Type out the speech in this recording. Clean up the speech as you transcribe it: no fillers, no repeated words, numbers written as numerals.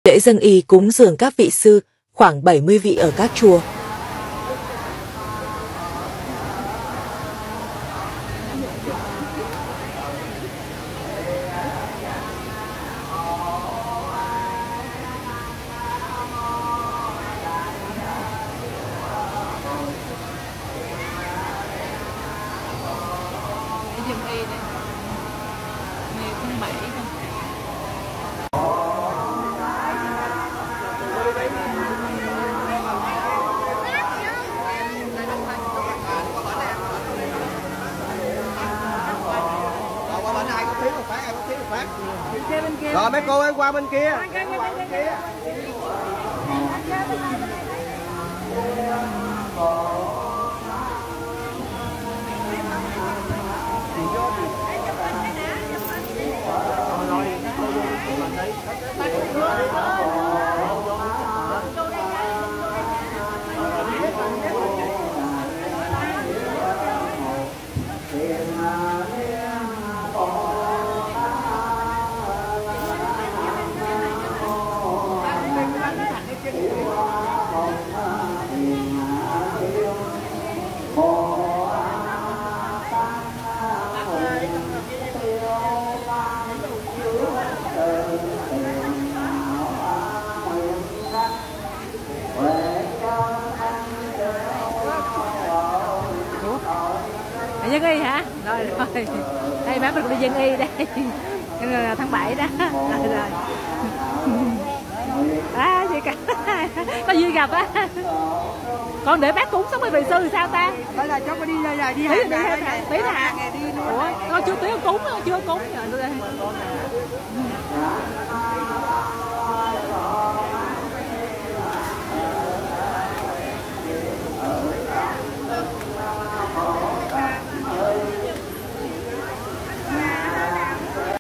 Lễ dâng y cúng dường các vị sư, khoảng 70 vị ở các chùa. Rồi mấy cô ơi qua bên kia. Dân y hả? Rồi rồi. Đây má mình cũng đi dân y đây. Tháng 7 đó. Rồi rồi. Chị cả. Có duyên gặp á. Còn để bác cúng 60 vị sư thì sao ta? Bây giờ cháu có đi đây đi tí hả? Ủa, con chưa tí cúng, chưa cúng. Rồi,